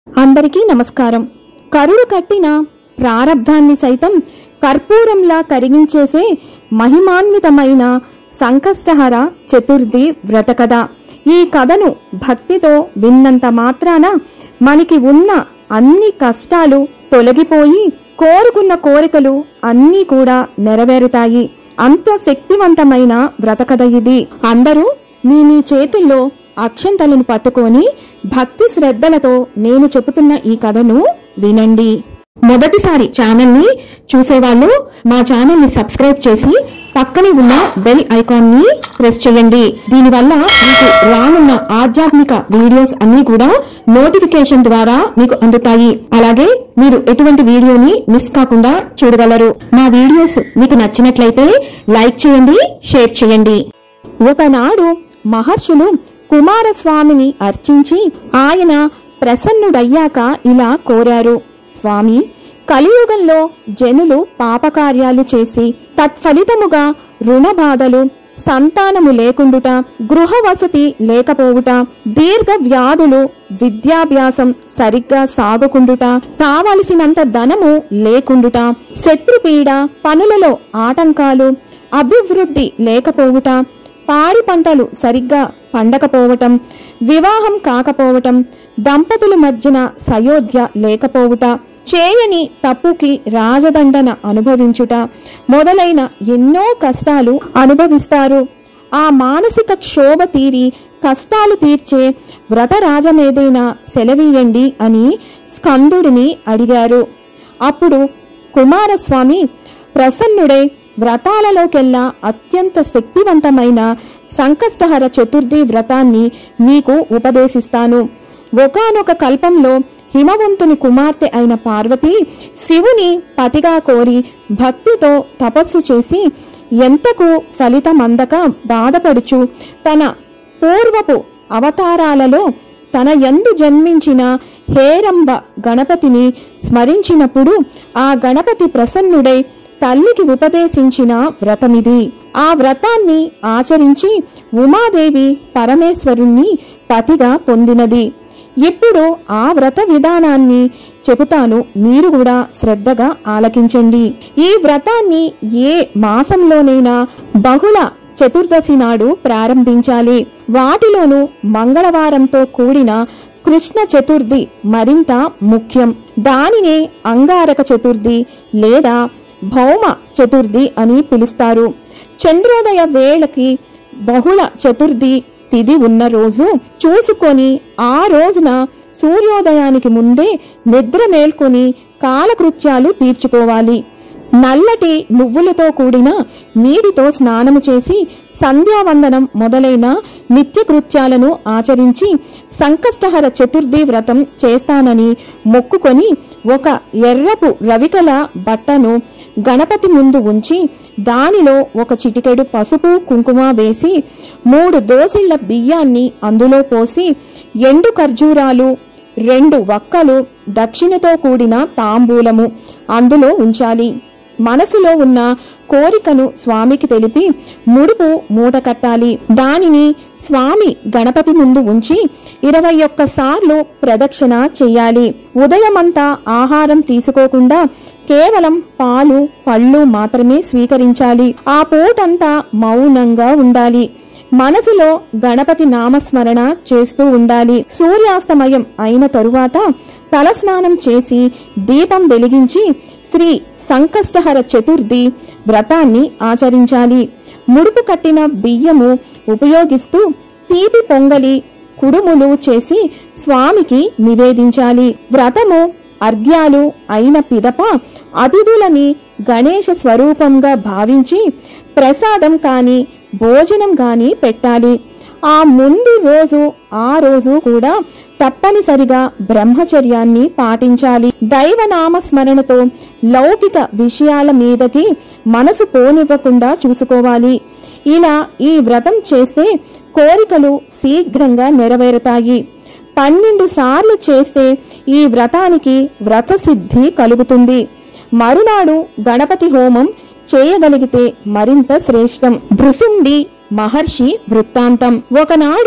అందరికీ నమస్కారం. కరుడు కట్టిన ప్రారబ్ధాన్ని సైతం కర్పూరంలా కరిగించేసే మహిమాన్వితమైన సంకష్టహర చతుర్థి వ్రత కథ. ఈ కథను భక్తితో విన్నంత మాత్రాన మనకి ఉన్న అన్ని కష్టాలు తొలగిపోయి కోరుకున్న కోరికలు అన్నీ కూడా నెరవేరుతాయి. అంత శక్తివంతమైన వ్రత కథ ఇది. అందరూ మీ చేతుల్లో అక్షంతలను పట్టుకొని భక్తి శ్రద్ధలతో నేను చెబుతున్న ఈ కథను వినండి. మొదటిసారి ఛానల్ ని చూసేవాళ్ళు మా ఛానల్ ని సబ్స్క్రైబ్ చేసి పక్కనే ఉన్న బెల్ ఐకాన్ ని ప్రెస్ చేయండి. దీనివల్ల మీకు రానున్న ఆధ్యాత్మిక వీడియోస్ అన్ని కూడా నోటిఫికేషన్ ద్వారా మీకు అందుతాయి. అలాగే మీరు ఎటువంటి వీడియోని మిస్ కాకుండా చూడగలరు. మా వీడియోస్ మీకు నచ్చినట్లయితే లైక్ చేయండి, షేర్ చేయండి. ఒకనాడు మహర్షులు కుమారస్వామిని అర్చించి ఆయన ప్రసన్నుడయ్యాక ఇలా కోరారు. స్వామి, కలియుగంలో జనులు పాపకార్యాలు చేసి తత్ఫలితముగా రుణబాధలు, సంతానము లేకుండుట, గృహ వసతి లేకపోవుట, దీర్ఘ వ్యాధులు, విద్యాభ్యాసం సరిగ్గా సాగకుండుట, కావలసినంత ధనము లేకుండుట, శత్రుపీడ, పనులలో ఆటంకాలు, అభివృద్ధి లేకపోవుట, పాడి పంటలు సరిగ్గా పండకపోవటం, వివాహం కాకపోవటం, దంపతుల మధ్యన సయోధ్య లేకపోవుట, చేయని తప్పుకి రాజదండన అనుభవించుట మొదలైన ఎన్నో కష్టాలు అనుభవిస్తారు. ఆ మానసిక క్షోభ తీరి కష్టాలు తీర్చే వ్రతరాజమేదైనా సెలవీయండి అని స్కందుడిని అడిగారు. అప్పుడు కుమారస్వామి ప్రసన్నుడై వ్రతాలలోకెల్లా అత్యంత శక్తివంతమైన సంకష్టహర చతుర్థి వ్రతాన్ని మీకు ఉపదేశిస్తాను. ఒకానొక కల్పంలో హిమవంతుని కుమార్తె అయిన పార్వతి శివుని పతిగా కోరి భక్తితో తపస్సు చేసి ఎంతకు ఫలితమందక బాధపడుచు తన పూర్వపు అవతారాలలో తన యందు జన్మించిన హేరంబ గణపతిని స్మరించినప్పుడు ఆ గణపతి ప్రసన్నుడై తల్లికి ఉపదేశించిన వ్రతమిది. ఆ వ్రతాన్ని ఆచరించి ఉమాదేవి పరమేశ్వరుణ్ణి పతిగా పొందినది. ఇప్పుడు ఆ వ్రత విధానాన్ని చెబుతాను, మీరు కూడా శ్రద్ధగా ఆలకించండి. ఈ వ్రతాన్ని ఏ మాసంలోనైనా బహుళ చతుర్దశి నాడు ప్రారంభించాలి. వాటిలోనూ మంగళవారంతో కూడిన కృష్ణ చతుర్థి మరింత ముఖ్యం. దానినే అంగారక చతుర్థి లేదా భౌమ చతుర్థి అని పిలుస్తారు. చంద్రోదయ వేళకి బహుళ చతుర్థి తిథి ఉన్న రోజు చూసుకొని ఆ రోజున సూర్యోదయానికి ముందే నిద్ర మేల్కొని కాలకృత్యాలు తీర్చుకోవాలి. నల్లటి నువ్వులతో కూడిన నీటితో స్నానము చేసి సంధ్యావందనం మొదలైన నిత్యకృత్యాలను ఆచరించి సంకష్టహర చతుర్థి వ్రతం చేస్తానని మొక్కుకొని ఒక ఎర్రపు రవికల బట్టను గణపతి ముందు ఉంచి దానిలో ఒక చిటికెడు పసుపు కుంకుమ వేసి 3 దోసిళ్ల బియ్యాన్ని అందులో పోసి ఎండు ఖర్జూరాలు 2 వక్కలు దక్షిణతో కూడిన తాంబూలము అందులో ఉంచాలి. మనసులో ఉన్న కోరికను స్వామికి తెలిపి ముడుపు మూట కట్టాలి. దానిని స్వామి గణపతి ముందు ఉంచి 21 సార్లు ప్రదక్షిణ చెయ్యాలి. ఉదయమంతా ఆహారం తీసుకోకుండా కేవలం పాలు, పళ్ళు మాత్రమే స్వీకరించాలి. ఆ పూటంతా మౌనంగా ఉండాలి. మనసులో గణపతి నామస్మరణ చేస్తూ ఉండాలి. సూర్యాస్తమయం అయిన తరువాత తలస్నానం చేసి దీపం వెలిగించి శ్రీ సంకష్టహర చతుర్థి వ్రతాన్ని ఆచరించాలి. ముడుపు కట్టిన బియ్యము ఉపయోగిస్తూ తీపి పొంగలి, కుడుములు చేసి స్వామికి నివేదించాలి. వ్రతము అర్ఘ్యాలు అయిన పిదప అతిథులని గణేశ స్వరూపంగా భావించి ప్రసాదం కాని భోజనం గాని పెట్టాలి. ఆ ముందు రోజు ఆ రోజు కూడా తప్పనిసరిగా బ్రహ్మచర్యాన్ని పాటించాలి. దైవనామ స్మరణతో లౌకిక విషయాల మీదకి మనసు పోనివ్వకుండా చూసుకోవాలి. ఇలా ఈ వ్రతం చేస్తే కోరికలు శీఘ్రంగా నెరవేరుతాయి. 12 సార్లు చేస్తే ఈ వ్రతానికి వ్రత సిద్ధి కలుగుతుంది. మరునాడు గణపతి హోమం చేయగలిగితే మరింత శ్రేష్టం. భృశుండి మహర్షి వృత్తాంతం. ఒకనాడు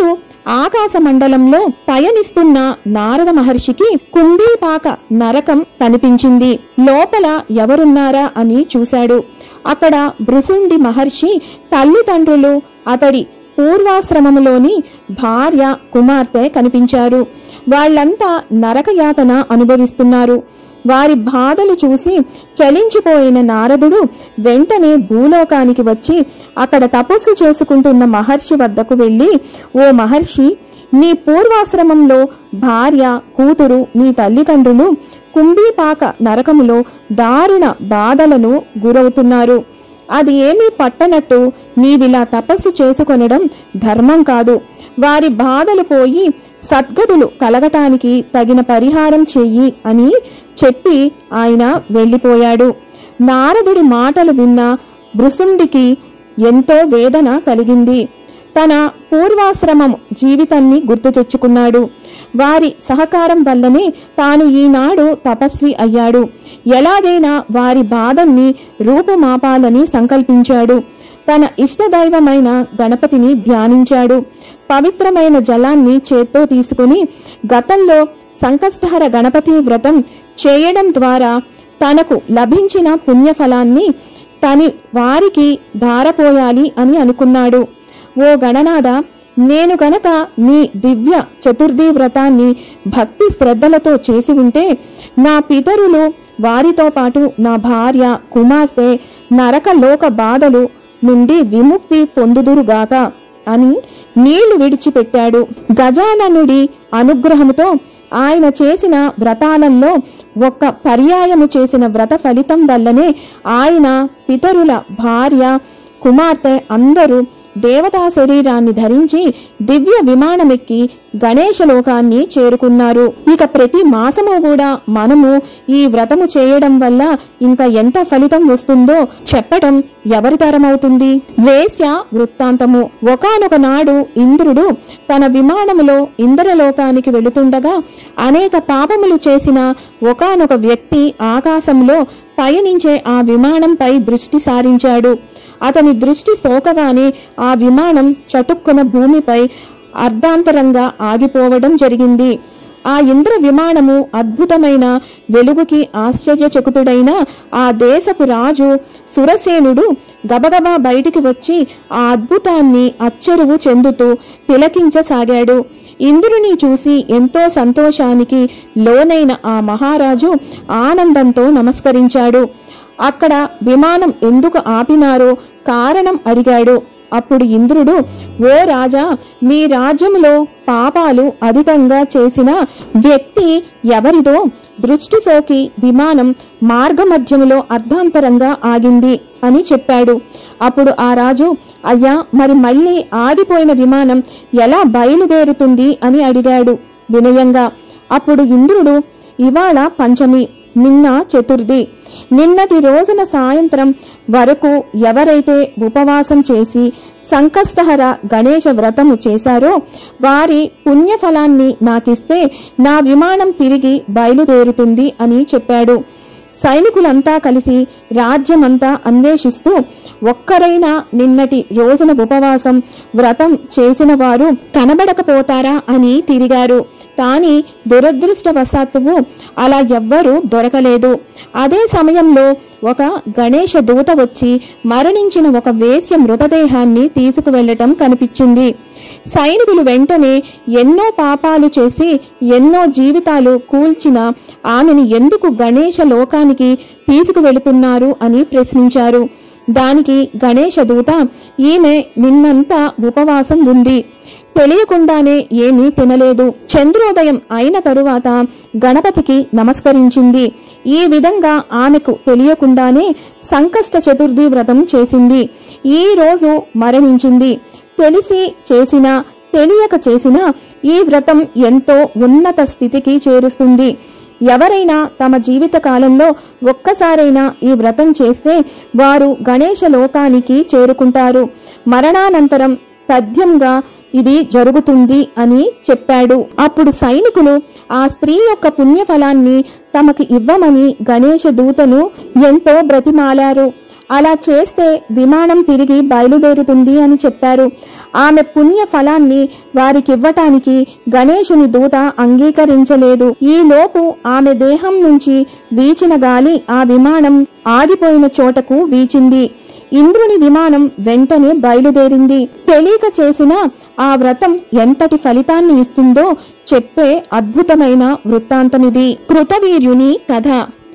ఆకాశ మండలంలో పయనిస్తున్న నారద మహర్షికి కుంభీపాక నరకం కనిపించింది. లోపల ఎవరున్నారా అని చూశాడు. అక్కడ భృశుండి మహర్షి తల్లిదండ్రులు, అతడి పూర్వాశ్రమములోని భార్య, కుమార్తె కనిపించారు. వాళ్ళంతా నరకయాతన అనుభవిస్తున్నారు. వారి బాధలు చూసి చలించిపోయిన నారదుడు వెంటనే భూలోకానికి వచ్చి అక్కడ తపస్సు చేసుకుంటున్న మహర్షి వద్దకు వెళ్ళి, ఓ మహర్షి, నీ పూర్వాశ్రమంలో భార్య, కూతురు, నీ తల్లిదండ్రులు కుంభీపాక నరకములో దారుణ బాధలను గురవుతున్నారు. అది ఏమీ పట్టనట్టు నీవిలా తపస్సు చేసుకొనడం ధర్మం కాదు. వారి బాధలు పోయి సద్గతులు కలగటానికి తగిన పరిహారం చెయ్యి అని చెప్పి ఆయన వెళ్ళిపోయాడు. నారదుడి మాటలు విన్న భృశుండికి ఎంతో వేదన కలిగింది. తన పూర్వాశ్రమం జీవితాన్ని గుర్తు తెచ్చుకున్నాడు. వారి సహకారం వల్లనే తాను ఈనాడు తపస్వి అయ్యాడు. ఎలాగైనా వారి బాధల్ని రూపుమాపాలని సంకల్పించాడు. తన ఇష్టదైవమైన గణపతిని ధ్యానించాడు. పవిత్రమైన జలాన్ని చేత్తో తీసుకుని గతంలో సంకష్టహర గణపతి వ్రతం చేయడం ద్వారా తనకు లభించిన పుణ్యఫలాన్ని తని వారికి ధారపోయాలి అని అనుకున్నాడు. ఓ గణనాథ, నేను గనక నీ దివ్య చతుర్థి వ్రతాన్ని భక్తి శ్రద్ధలతో చేసి ఉంటే నా పితరులు, వారితో పాటు నా భార్య, కుమార్తె నరకలోక బాధలు నుండి విముక్తి పొందుదురుగాక అని నీళ్లు విడిచిపెట్టాడు. గజాననుడి అనుగ్రహముతో ఆయన చేసిన వ్రతాలలో ఒక్క పర్యాయము చేసిన వ్రత ఫలితం వల్లనే ఆయన పితరుల భార్య, కుమార్తె అందరూ దేవతా శరీరాన్ని ధరించి దివ్య విమానమెక్కి గణేశ లోకాన్ని చేరుకున్నారు. ఇక ప్రతి మాసము కూడా మనము ఈ వ్రతము చేయడం వల్ల ఇంకా ఎంత ఫలితం వస్తుందో చెప్పడం ఎవరి తరమవుతుంది? వేశ్య వృత్తాంతము. ఒకానొక నాడు ఇంద్రుడు తన విమానములో ఇంద్రలోకానికి వెళుతుండగా అనేక పాపములు చేసిన ఒకానొక వ్యక్తి ఆకాశంలో పయనించే ఆ విమానంపై దృష్టి సారించాడు. అతని దృష్టి సోకగానే ఆ విమానం చటుక్కున భూమిపై అర్ధాంతరంగా ఆగిపోవడం జరిగింది. ఆ ఇంద్ర విమానము అద్భుతమైన వెలుగుకి ఆశ్చర్యచకితుడైన ఆ దేశపు రాజు సురసేనుడు గబగబా బయటికి వచ్చి ఆ అద్భుతాన్ని అచ్చెరువు చెందుతూ తిలకించసాగాడు. ఇంద్రుని చూసి ఎంతో సంతోషానికి లోనైన ఆ మహారాజు ఆనందంతో నమస్కరించాడు. అక్కడ విమానం ఎందుకు ఆపినారో కారణం అడిగాడు. అప్పుడు ఇంద్రుడు, ఓ రాజా, మీ రాజ్యంలో పాపాలు అధికంగా చేసిన వ్యక్తి ఎవరిదో దృష్టి సోకి విమానం మార్గమధ్యములో అర్ధాంతరంగా ఆగింది అని చెప్పాడు. అప్పుడు ఆ రాజు, అయ్యా, మరి మళ్ళీ ఆగిపోయిన విమానం ఎలా బయలుదేరుతుంది అని అడిగాడు వినయంగా. అప్పుడు ఇంద్రుడు, ఇవాళ పంచమి, నిన్న చతుర్థి. నిన్నటి రోజున సాయంత్రం వరకు ఎవరైతే ఉపవాసం చేసి సంకష్టహర గణేశ వ్రతము చేశారో వారి పుణ్యఫలాన్ని నాకిస్తే నా విమానం తిరిగి బయలుదేరుతుంది అని చెప్పాడు. సైనికులంతా కలిసి రాజ్యమంతా అన్వేషిస్తూ ఒక్కరైనా నిన్నటి రోజున ఉపవాసం వ్రతం చేసిన వారు కనబడకపోతారా అని తిరిగారు. కానీ దురదృష్టవశాత్తు అలా ఎవ్వరూ దొరకలేదు. అదే సమయంలో ఒక గణేశ దూత వచ్చి మరణించిన ఒక వేశ్య మృతదేహాన్ని తీసుకువెళ్లటం కనిపించింది. సైనికులు వెంటనే ఎన్నో పాపాలు చేసి ఎన్నో జీవితాలు కూల్చిన ఆమెను ఎందుకు గణేశ లోకానికి తీసుకువెళుతున్నారు అని ప్రశ్నించారు. దానికి గణేశ దూత, ఈమె నిన్నంతా ఉపవాసం ఉంది, తెలియకుండానే ఏమీ తినలేదు. చంద్రోదయం అయిన తరువాత గణపతికి నమస్కరించింది. ఈ విధంగా ఆమెకు తెలియకుండానే సంకష్ట చతుర్థి వ్రతం చేసింది. ఈ రోజు మరణించింది. తెలిసి చేసినా తెలియక చేసినా ఈ వ్రతం ఎంతో ఉన్నత స్థితికి చేరుస్తుంది. ఎవరైనా తమ జీవిత కాలంలో ఒక్కసారైనా ఈ వ్రతం చేస్తే వారు గణేశ లోకానికి చేరుకుంటారు. మరణానంతరం తథ్యంగా ఇది జరుగుతుంది అని చెప్పాడు. అప్పుడు సైనికులు ఆ స్త్రీ యొక్క పుణ్యఫలాన్ని తమకి ఇవ్వమని గణేశ దూతను ఎంతో బ్రతిమాలారు. అలా చేస్తే విమానం తిరిగి బయలుదేరుతుంది అని చెప్పారు. ఆమె పుణ్య ఫలాన్ని వారికివ్వటానికి గణేశుని దూత అంగీకరించలేదు. ఈలోపు ఆమె దేహం నుంచి వీచిన గాలి ఆ విమానం ఆగిపోయిన చోటకు వీచింది. ఇంద్రుని విమానం వెంటనే బయలుదేరింది. తెలియక చేసిన ఆ వ్రతం ఎంతటి ఫలితాన్ని ఇస్తుందో చెప్పే అద్భుతమైన వృత్తాంతమిది. కృతవీర్యుని కథ.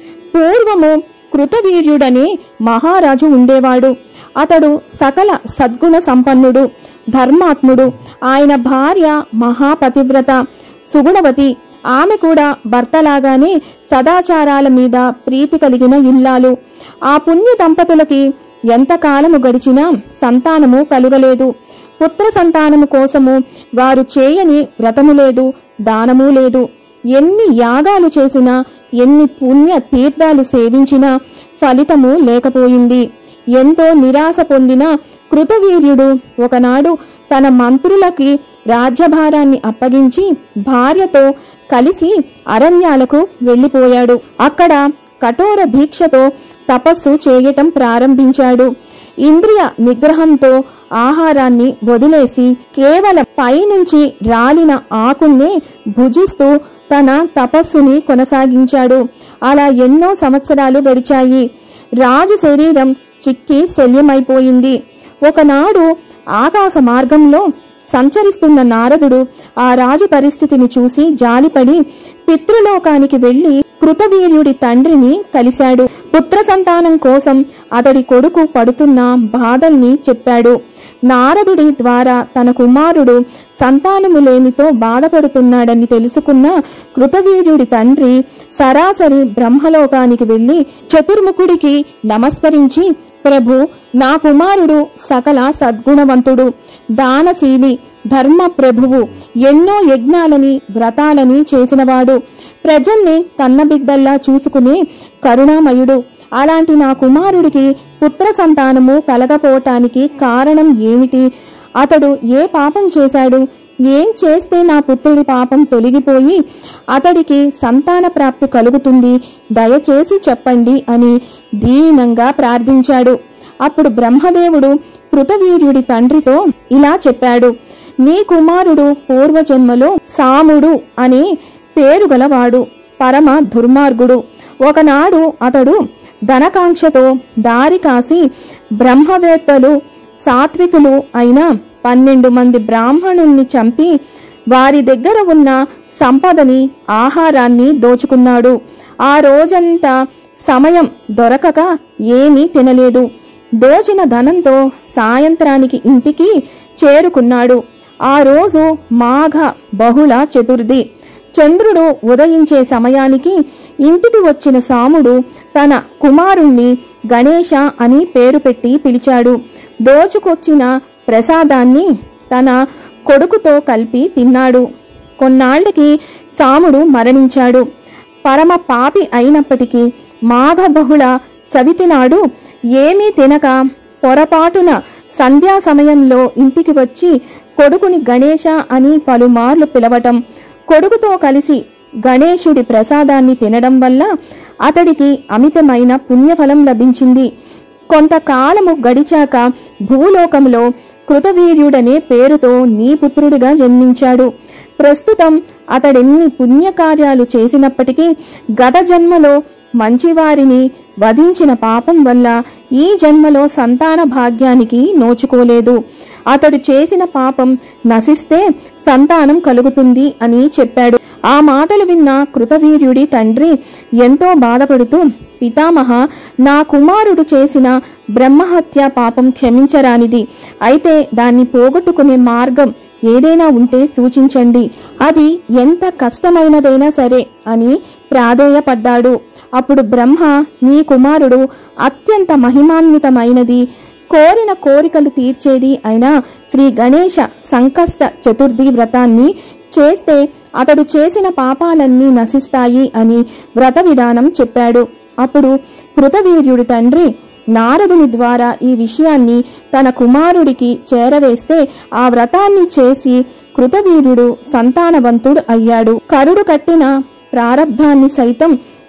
పూర్వము కృతవీర్యుడనే మహారాజు ఉండేవాడు. అతడు సకల సద్గుణ సంపన్నుడు, ధర్మాత్ముడు. ఆయన భార్య మహాపతివ్రత, సుగుణవతి. ఆమె కూడా భర్తలాగానే సదాచారాల మీద ప్రీతి కలిగిన ఇల్లాలు. ఆ పుణ్య దంపతులకి ఎంతకాలము గడిచినా సంతానము కలుగలేదు. పుత్ర సంతానము కోసము వారు చేయని వ్రతము లేదు, దానము లేదు. ఎన్ని యాగాలు చేసినా, ఎన్ని పుణ్య తీర్థాలు సేవించినా ఫలితము లేకపోయింది. ఎంతో నిరాశ పొందిన కృతవీర్యుడు ఒకనాడు తన మంత్రులకి రాజ్యభారాన్ని అప్పగించి భార్యతో కలిసి అరణ్యాలకు వెళ్ళిపోయాడు. అక్కడ కఠోర దీక్షతో తపస్సు చేయటం ప్రారంభించాడు. ఇంద్రియ నిగ్రహంతో ఆహారాన్ని వదిలేసి కేవలం పైనుంచి రాలిన ఆకుల్నే భుజిస్తూ తన తపస్సుని కొనసాగించాడు. అలా ఎన్నో సంవత్సరాలు గడిచాయి. రాజు శరీరం చిక్కి శల్యమైపోయింది. ఒకనాడు ఆకాశ మార్గంలో సంచరిస్తున్న నారదుడు ఆ రాజు పరిస్థితిని చూసి జాలిపడి పితృలోకానికి వెళ్లి కృతవీర్యుడి తండ్రిని కలిశాడు. పుత్ర సంతానం కోసం అతడి కొడుకు పడుతున్న బాధల్ని చెప్పాడు. నారదుడి ద్వారా తన కుమారుడు సంతానము లేమితో బాధపడుతున్నాడని తెలుసుకున్న కృతవీర్యుడి తండ్రి సరాసరి బ్రహ్మలోకానికి వెళ్లి చతుర్ముఖుడికి నమస్కరించి, ప్రభు, నా కుమారుడు సకల సద్గుణవంతుడు, దానశీలి, ధర్మ ప్రభువు, ఎన్నో యజ్ఞాలని వ్రతాలని చేసినవాడు, ప్రజల్ని కన్నబిడ్డల్లా చూసుకునే కరుణామయుడు. అలాంటి నా కుమారుడికి పుత్ర సంతానము కలగపోవటానికి కారణం ఏమిటి? అతడు ఏ పాపం చేశాడు? ఏం చేస్తే నా పుత్రుడి పాపం తొలగిపోయి అతడికి సంతాన ప్రాప్తి కలుగుతుంది? దయచేసి చెప్పండి అని దీనంగా ప్రార్థించాడు. అప్పుడు బ్రహ్మదేవుడు కృతవీర్యుడి తండ్రితో ఇలా చెప్పాడు, నీ కుమారుడు పూర్వజన్మలో సాముడు అనే పేరు గలవాడు, పరమ దుర్మార్గుడు. ఒకనాడు అతడు ధనకాంక్షతో దారి కాసి బ్రహ్మవేత్తలు, సాత్వికులు అయిన 12 మంది బ్రాహ్మణుల్ని చంపి వారి దగ్గర ఉన్న సంపదని, ఆహారాన్ని దోచుకున్నాడు. ఆ రోజంతా సమయం దొరకక ఏమీ తినలేదు. దోచిన ధనంతో సాయంత్రానికి ఇంటికి చేరుకున్నాడు. ఆ రోజు మాఘ బహుళ చతుర్థి. చంద్రుడు ఉదయించే సమయానికి ఇంటికి వచ్చిన సాముడు తన కుమారుణ్ణి గణేశ అని పేరు పెట్టి పిలిచాడు. దోచుకొచ్చిన ప్రసాదాన్ని తన కొడుకుతో కలిపి తిన్నాడు. కొన్నాళ్లకి సాముడు మరణించాడు. పరమ పాపి అయినప్పటికీ మాఘ బహుళ చవితి నాడు ఏమీ తినక పొరపాటున సంధ్యా సమయంలో ఇంటికి వచ్చి కొడుకుని గణేశ అని పలుమార్లు పిలవటం, కొడుకుతో కలిసి గణేశుడి ప్రసాదాన్ని తినడం వల్ల అతడికి అమితమైన పుణ్యఫలం లభించింది. కొంతకాలము గడిచాక భూలోకంలో కృతవీర్యుడనే పేరుతో నీ పుత్రుడిగా జన్మించాడు. ప్రస్తుతం అతడెన్ని పుణ్యకార్యాలు చేసినప్పటికీ గత జన్మలో మంచివారిని వధించిన పాపం వల్ల ఈ జన్మలో సంతాన భాగ్యానికి నోచుకోలేదు. అతడు చేసిన పాపం నశిస్తే సంతానం కలుగుతుంది అని చెప్పాడు. ఆ మాటలు విన్న కృతవీర్యుడి తండ్రి ఎంతో బాధపడుతూ, పితామహ, నా కుమారుడు చేసిన బ్రహ్మహత్య పాపం క్షమించరానిది. అయితే దాన్ని పోగొట్టుకునే మార్గం ఏదైనా ఉంటే సూచించండి. అది ఎంత కష్టమైనదైనా సరే అని ప్రాధేయపడ్డాడు. అప్పుడు బ్రహ్మ, నీ కుమారుడు అత్యంత మహిమాన్వితమైనది, కోరిన కోరికలు తీర్చేది అయిన శ్రీ గణేశ సంకష్ట చతుర్థి వ్రతాన్ని చేస్తే అతడు చేసిన పాపాలన్నీ నశిస్తాయి అని వ్రత విధానం చెప్పాడు. అప్పుడు కృతవీర్యుడి తండ్రి నారదుని ద్వారా ఈ విషయాన్ని తన కుమారుడికి చేరవేస్తే ఆ వ్రతాన్ని చేసి కృతవీర్యుడు సంతానవంతుడు అయ్యాడు. కరుడు కట్టిన ప్రారబ్ధాన్ని సైతం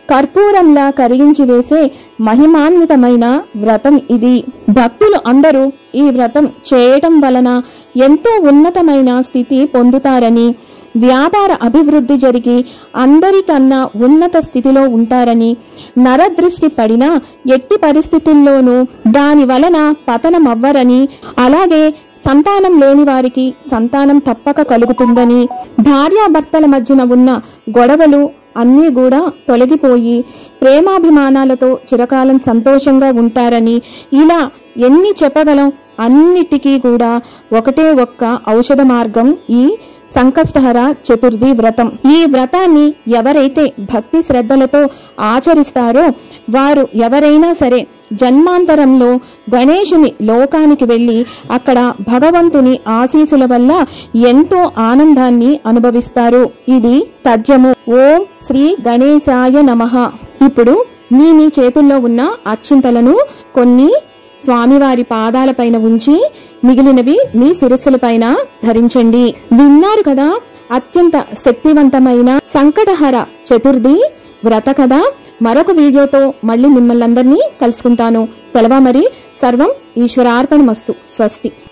కర్పూరంలా కరిగించి వేసే మహిమాన్వితమైన వ్రతం ఇది. భక్తులు అందరూ ఈ వ్రతం చేయటం వలన ఎంతో ఉన్నతమైన స్థితి పొందుతారని, వ్యాపార అభివృద్ధి జరిగి అందరికన్నా ఉన్నత స్థితిలో ఉంటారని, నరదృష్టి పడినా ఎట్టి పరిస్థితుల్లోనూ దాని వలన పతనమవ్వరని, అలాగే సంతానం లేని వారికి సంతానం తప్పక కలుగుతుందని, భార్యాభర్తల మధ్యన ఉన్న గొడవలు అన్నీ కూడా తొలగిపోయి ప్రేమాభిమానాలతో చిరకాలం సంతోషంగా ఉంటారని, ఇలా ఎన్ని చెప్పగలం. అన్నిటికీ కూడా ఒకటే ఒక్క ఔషధ మార్గం ఈ సంకష్టహర చతుర్థి వ్రతం. ఈ వ్రతాన్ని ఎవరైతే భక్తి శ్రద్ధలతో ఆచరిస్తారో వారు ఎవరైనా సరే జన్మాంతరంలో గణేశుని లోకానికి వెళ్ళి అక్కడ భగవంతుని ఆశీసుల వల్ల ఎంతో ఆనందాన్ని అనుభవిస్తారు. ఇది తథ్యము. ఓం శ్రీ గణేశాయ నమః. ఇప్పుడు మీ చేతుల్లో ఉన్న అక్షింతలను కొన్ని స్వామివారి పాదాలపైన ఉంచి మిగిలినవి మీ శిరస్సులపైన ధరించండి. విన్నారు కదా, అత్యంత శక్తివంతమైన సంకటహర చతుర్థి వ్రత కదా. మరొక వీడియోతో మళ్ళీ మిమ్మల్ని అందరినీ కలుసుకుంటాను. సెలవు మరి. సర్వం ఈశ్వరార్పణమస్తు. స్వస్తి.